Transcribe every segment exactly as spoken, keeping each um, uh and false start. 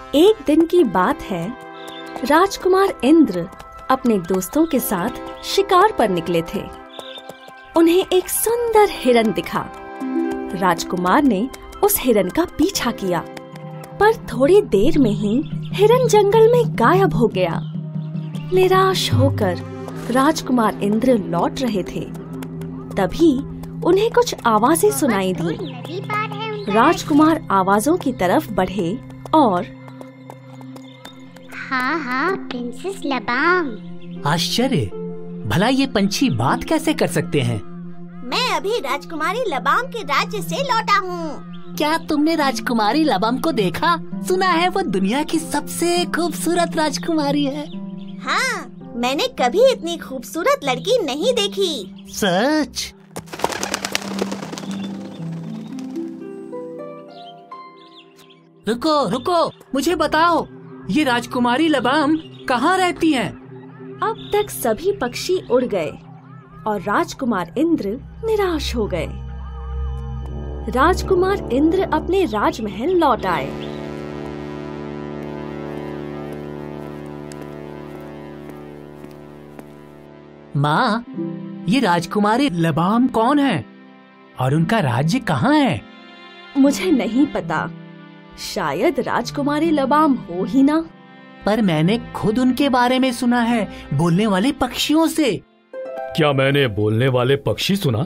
एक दिन की बात है, राजकुमार इंद्र अपने दोस्तों के साथ शिकार पर निकले थे। उन्हें एक सुंदर हिरन दिखा। राजकुमार ने उस हिरन का पीछा किया, पर थोड़ी देर में ही हिरन जंगल में गायब हो गया। निराश होकर राजकुमार इंद्र लौट रहे थे, तभी उन्हें कुछ आवाजें सुनाई दी। राजकुमार आवाजों की तरफ बढ़े और हाँ हाँ प्रिंसेस लबाम। आश्चर्य, भला ये पंछी बात कैसे कर सकते हैं? मैं अभी राजकुमारी लबाम के राज्य से लौटा हूँ। क्या तुमने राजकुमारी लबाम को देखा? सुना है वो दुनिया की सबसे खूबसूरत राजकुमारी है। हाँ, मैंने कभी इतनी खूबसूरत लड़की नहीं देखी। सच? रुको रुको, मुझे बताओ, ये राजकुमारी लबाम कहाँ रहती हैं? अब तक सभी पक्षी उड़ गए और राजकुमार इंद्र निराश हो गए। राजकुमार इंद्र अपने राजमहल लौट आए। माँ, ये राजकुमारी लबाम कौन है और उनका राज्य कहाँ है? मुझे नहीं पता, शायद राजकुमारी लबाम हो ही ना। पर मैंने खुद उनके बारे में सुना है, बोलने वाले पक्षियों से। क्या मैंने बोलने वाले पक्षी सुना?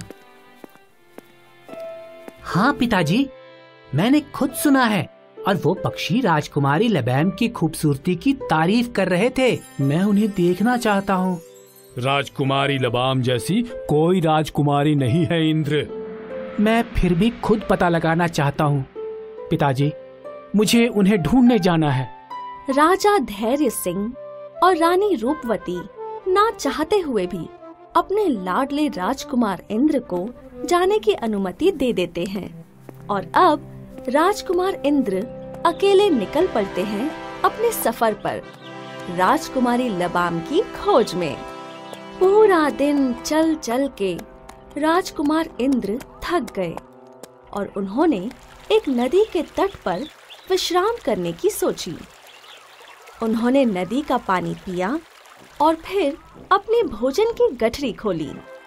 हाँ पिताजी, मैंने खुद सुना है, और वो पक्षी राजकुमारी लबाम की खूबसूरती की तारीफ कर रहे थे। मैं उन्हें देखना चाहता हूँ। राजकुमारी लबाम जैसी कोई राजकुमारी नहीं है इंद्र। मैं फिर भी खुद पता लगाना चाहता हूँ पिताजी, मुझे उन्हें ढूंढने जाना है। राजा धैर्य सिंह और रानी रूपवती ना चाहते हुए भी अपने लाडले राजकुमार इंद्र को जाने की अनुमति दे देते हैं, और अब राजकुमार इंद्र अकेले निकल पड़ते हैं अपने सफर पर, राजकुमारी लबाम की खोज में। पूरा दिन चल चल के राजकुमार इंद्र थक गए और उन्होंने एक नदी के तट पर विश्राम करने की सोची। उन्होंने नदी का पानी पिया और फिर अपने भोजन की गठरी खोली।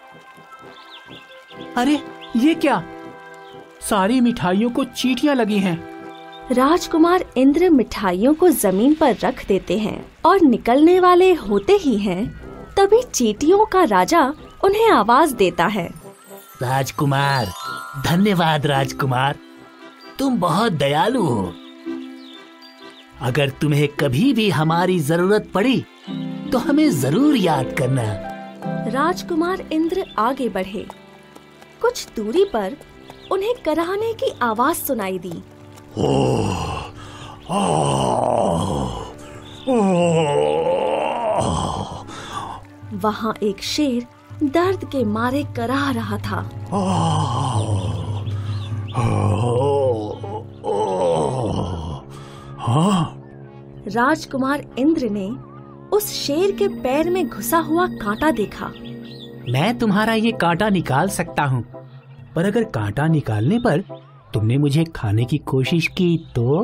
अरे ये क्या? सारी मिठाइयों को चींटियां लगी हैं। राजकुमार इंद्र मिठाइयों को जमीन पर रख देते हैं और निकलने वाले होते ही हैं, तभी चींटियों का राजा उन्हें आवाज देता है। राजकुमार, धन्यवाद राजकुमार, तुम बहुत दयालु हो। अगर तुम्हें कभी भी हमारी जरूरत पड़ी तो हमें जरूर याद करना। राजकुमार इंद्र आगे बढ़े। कुछ दूरी पर उन्हें कराहने की आवाज सुनाई दी। वहाँ एक शेर दर्द के मारे कराह रहा था। हाँ? राजकुमार इंद्र ने उस शेर के पैर में घुसा हुआ कांटा देखा। मैं तुम्हारा ये कांटा निकाल सकता हूँ, पर अगर कांटा निकालने पर तुमने मुझे खाने की कोशिश की तो?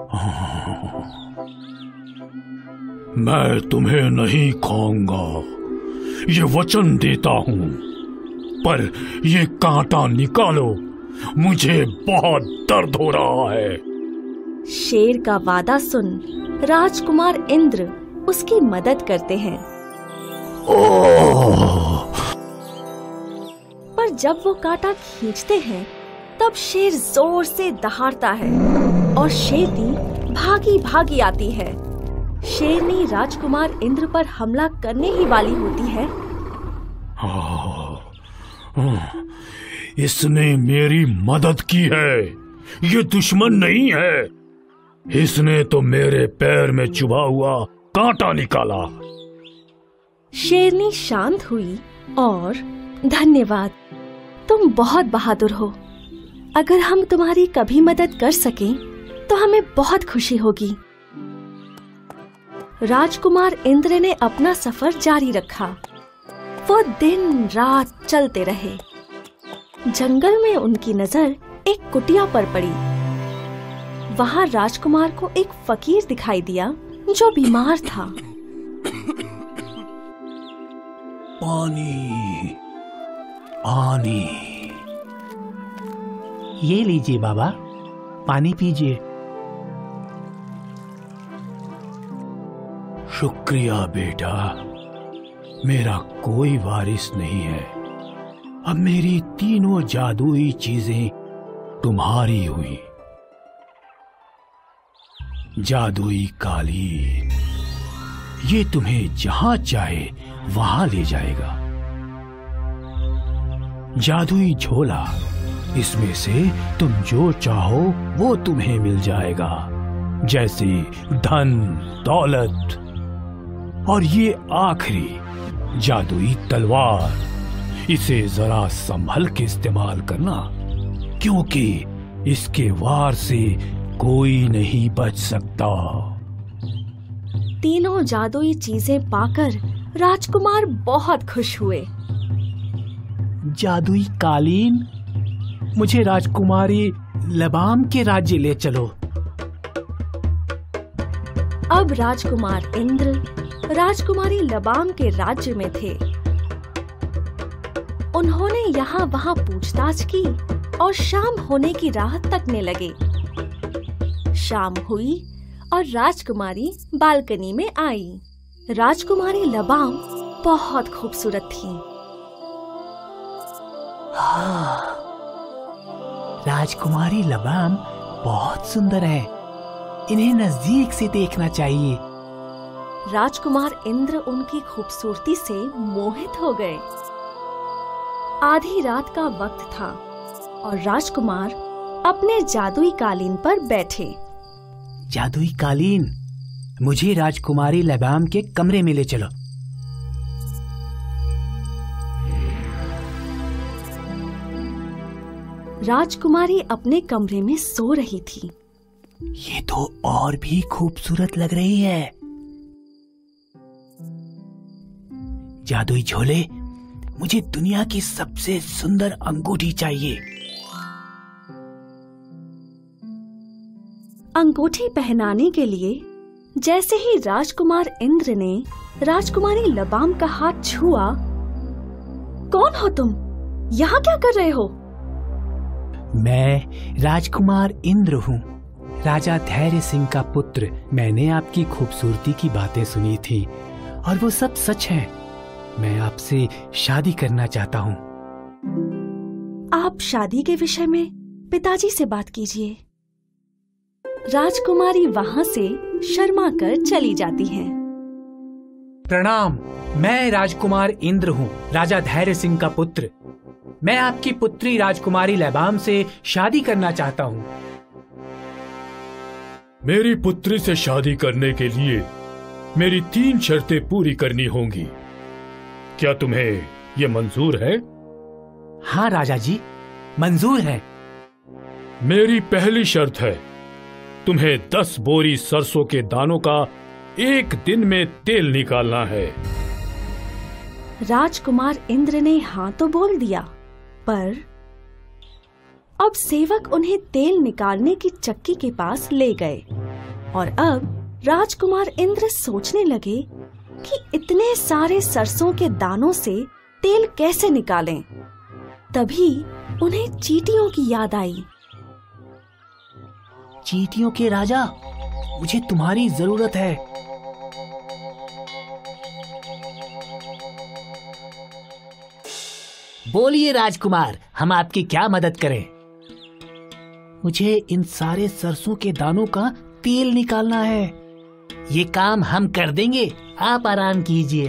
मैं तुम्हें नहीं खाऊंगा, ये वचन देता हूँ, पर ये कांटा निकालो, मुझे बहुत दर्द हो रहा है। शेर का वादा सुन राजकुमार इंद्र उसकी मदद करते हैं। पर जब वो कांटा खींचते हैं, तब शेर जोर से दहाड़ता है और शेरनी भागी भागी आती है। शेरनी राजकुमार इंद्र पर हमला करने ही वाली होती है। इसने मेरी मदद की है, ये दुश्मन नहीं है। इसने तो मेरे पैर में चुभा हुआ कांटा निकाला। शेरनी शांत हुई और धन्यवाद, तुम बहुत बहादुर हो। अगर हम तुम्हारी कभी मदद कर सकें तो हमें बहुत खुशी होगी। राजकुमार इंद्र ने अपना सफर जारी रखा। वो दिन रात चलते रहे। जंगल में उनकी नजर एक कुटिया पर पड़ी। वहाँ राजकुमार को एक फकीर दिखाई दिया जो बीमार था। पानी, पानी। ये लीजिए बाबा, पानी पीजिए। शुक्रिया बेटा, मेरा कोई वारिस नहीं है। अब मेरी तीनों जादुई चीजें तुम्हारी हुई। जादुई कालीन, ये तुम्हें जहां चाहे वहां ले जाएगा। जादुई झोला, इसमें से तुम जो चाहो वो तुम्हें मिल जाएगा, जैसे धन दौलत। और ये आखिरी जादुई तलवार, इसे जरा संभल के इस्तेमाल करना, क्योंकि इसके वार से कोई नहीं बच सकता। तीनों जादुई चीजें पाकर राजकुमार बहुत खुश हुए। जादुई कालीन, मुझे राजकुमारी लबाम के राज्य ले चलो। अब राजकुमार इंद्र राजकुमारी लबाम के राज्य में थे। उन्होंने यहाँ वहाँ पूछताछ की और शाम होने की राह तकने लगे। शाम हुई और राजकुमारी बालकनी में आई। राजकुमारी लबाम बहुत खूबसूरत थी। हाँ, राजकुमारी लबाम बहुत सुंदर है, इन्हें नजदीक से देखना चाहिए। राजकुमार इंद्र उनकी खूबसूरती से मोहित हो गए। आधी रात का वक्त था और राजकुमार अपने जादुई कालीन पर बैठे। जादुई कालीन, मुझे राजकुमारी लबाम के कमरे में ले चलो। राजकुमारी अपने कमरे में सो रही थी। ये तो और भी खूबसूरत लग रही है। जादुई झोले, मुझे दुनिया की सबसे सुंदर अंगूठी चाहिए। अंगूठी पहनाने के लिए जैसे ही राजकुमार इंद्र ने राजकुमारी लबाम का हाथ छुआ, कौन हो तुम? यहाँ क्या कर रहे हो? मैं राजकुमार इंद्र हूँ, राजा धैर्य सिंह का पुत्र। मैंने आपकी खूबसूरती की बातें सुनी थी और वो सब सच है। मैं आपसे शादी करना चाहता हूँ। आप शादी के विषय में पिताजी से बात कीजिए। राजकुमारी वहाँ से शर्मा कर चली जाती हैं। प्रणाम, मैं राजकुमार इंद्र हूँ, राजा धैर्य सिंह का पुत्र। मैं आपकी पुत्री राजकुमारी लबाम से शादी करना चाहता हूँ। मेरी पुत्री से शादी करने के लिए मेरी तीन शर्तें पूरी करनी होंगी। क्या तुम्हें ये मंजूर है? हाँ राजा जी, मंजूर है। मेरी पहली शर्त है, तुम्हें दस बोरी सरसों के दानों का एक दिन में तेल निकालना है। राजकुमार इंद्र ने हाँ तो बोल दिया, पर अब सेवक उन्हें तेल निकालने की चक्की के पास ले गए और अब राजकुमार इंद्र सोचने लगे कि इतने सारे सरसों के दानों से तेल कैसे निकालें। तभी उन्हें चींटियों की याद आई। चींटियों के राजा, मुझे तुम्हारी जरूरत है। बोलिए राजकुमार, हम आपकी क्या मदद करें? मुझे इन सारे सरसों के दानों का तेल निकालना है। ये काम हम कर देंगे, आप आराम कीजिए।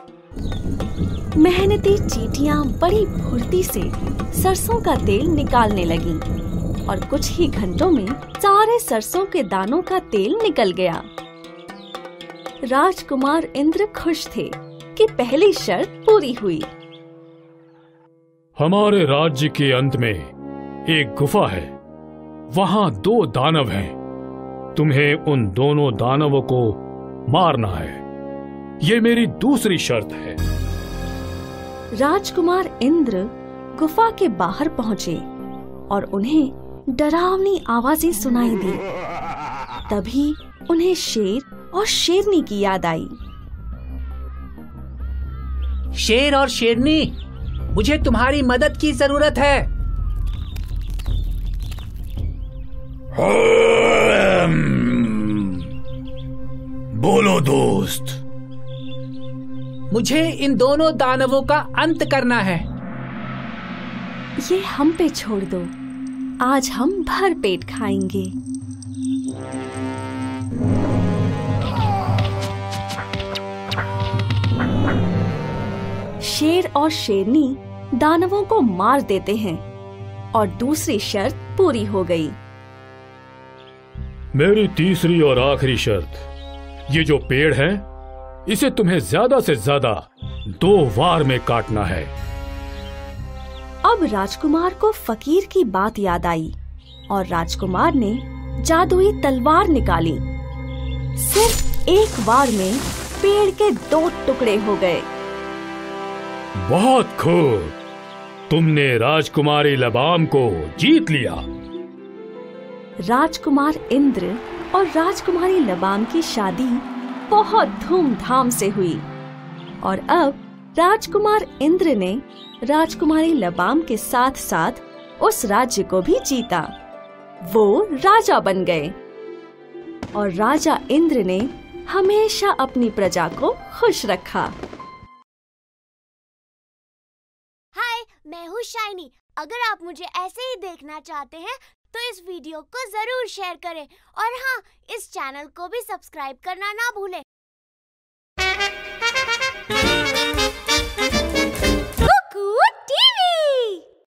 मेहनती चींटियां बड़ी फुर्ती से सरसों का तेल निकालने लगीं और कुछ ही घंटों में सारे सरसों के दानों का तेल निकल गया। राजकुमार इंद्र खुश थे कि पहली शर्त पूरी हुई। हमारे राज्य के अंत में एक गुफा है, वहां दो दानव हैं। तुम्हें उन दोनों दानवों को मारना है। ये मेरी दूसरी शर्त है। राजकुमार इंद्र गुफा के बाहर पहुंचे और उन्हें डरावनी आवाजें सुनाई दी। तभी उन्हें शेर और शेरनी की याद आई। शेर और शेरनी, मुझे तुम्हारी मदद की जरूरत है। बोलो दोस्त। मुझे इन दोनों दानवों का अंत करना है। ये हम पे छोड़ दो, आज हम भर पेट खाएंगे। शेर और शेरनी दानवों को मार देते हैं और दूसरी शर्त पूरी हो गई। मेरी तीसरी और आखिरी शर्त, ये जो पेड़ है इसे तुम्हें ज्यादा से ज्यादा दो वार में काटना है। अब राजकुमार को फकीर की बात याद आई और राजकुमार ने जादुई तलवार निकाली। सिर्फ एक वार में पेड़ के दो टुकड़े हो गए। बहुत खूब, तुमने राजकुमारी लबाम को जीत लिया। राजकुमार इंद्र और राजकुमारी लबाम की शादी बहुत धूमधाम से हुई और अब राजकुमार इंद्र ने राजकुमारी लबाम के साथ साथ उस राज्य को भी जीता। वो राजा बन गए और राजा इंद्र ने हमेशा अपनी प्रजा को खुश रखा। हाय, मैं हूँ शाइनी। अगर आप मुझे ऐसे ही देखना चाहते हैं तो इस वीडियो को जरूर शेयर करें और हाँ, इस चैनल को भी सब्सक्राइब करना ना भूलें